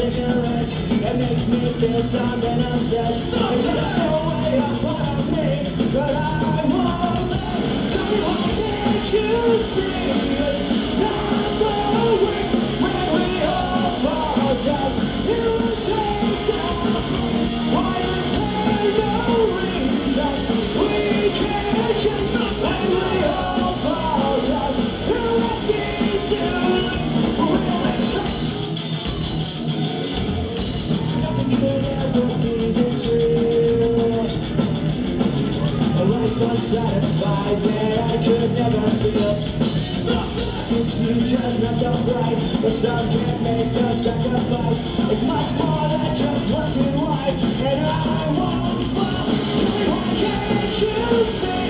cigarettes. It makes me feel something upset. It takes away a part of me, but I won't let. Tell me why can't you see it? Not the way when we all fall down. You will take that. Why is there no reason we can't change when we all fall down? You let me to we'll try. Nothing could ever be this real. A life unsatisfied that I could never feel. This future's not so bright, but some can't make the sacrifice. It's much more than just black and white, and I won't fall. Tell me why can't you see?